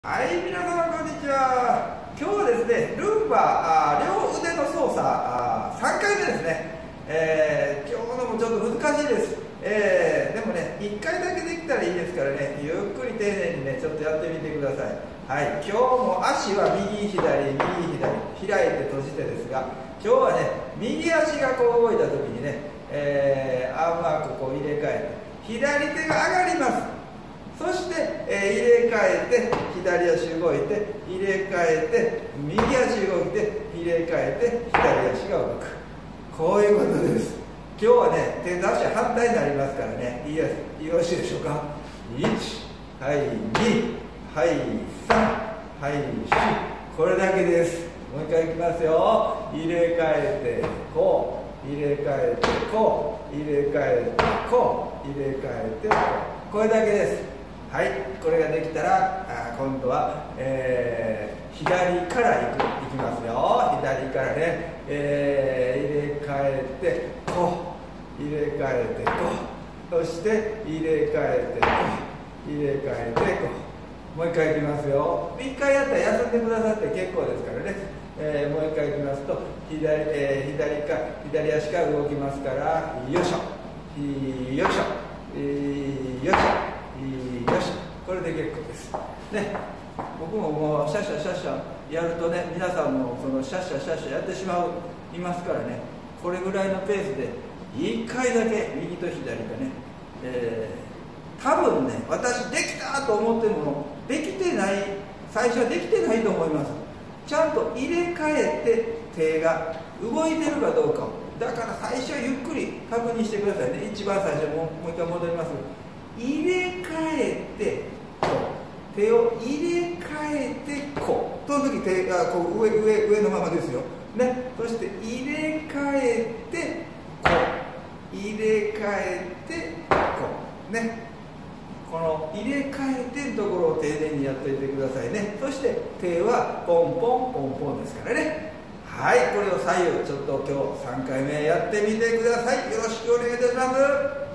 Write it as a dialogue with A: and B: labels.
A: はい、皆様こんにちは。今日はですね、ルンバ両腕の操作3回目ですね。今日のもちょっと難しいです。でもね、1回だけできたらいいですからね、ゆっくり丁寧にね、ちょっとやってみてください。はい、今日も足は右左、右左、開いて閉じてですが、今日はね、右足がこう動いた時にね、アームワークこう入れ替えて、左手が上がります。そして、入れ替えて左足動いて入れ替えて右足動いて入れ替えて左足が動く、こういうことです。今日はね手と足反対になりますからね、よろしいでしょうか。1、はい、2、はい、3、はい、4、これだけです。もう一回いきますよ。入れ替えてこう、入れ替えてこう、入れ替えてこう、入れ替えてこう、これだけです。はい、これができたら今度は、左からいきますよ。左からね、入れ替えてこう、入れ替えてこう、そして入れ替えてこう、入れ替えてこう、もう一回いきますよ。一回やったら休んでくださって結構ですからね、もう一回いきますと左足から動きますから、よいしょ、よいしょ、よいしょ、よし、これで結構ですね。僕ももうシャッシャシャッシャやるとね、皆さんもそのシャッシャシャッシャやってしまいますからね、これぐらいのペースで1回だけ右と左がね、多分ね、私できたと思ってもできてない、最初はできてないと思います。ちゃんと入れ替えて手が動いてるかどうかを、だから最初はゆっくり確認してくださいね。一番最初もう一回戻ります。入れ替えてこう、手を入れ替えてこう、その時手がこう上のままですよね。そして入れ替えてこう、入れ替えてこうね、この入れ替えてるところを丁寧にやっておいてくださいね。そして手はポンポンポンポンですからね。はい、これを左右ちょっと今日3回目やってみてください。よろしくお願いいたします。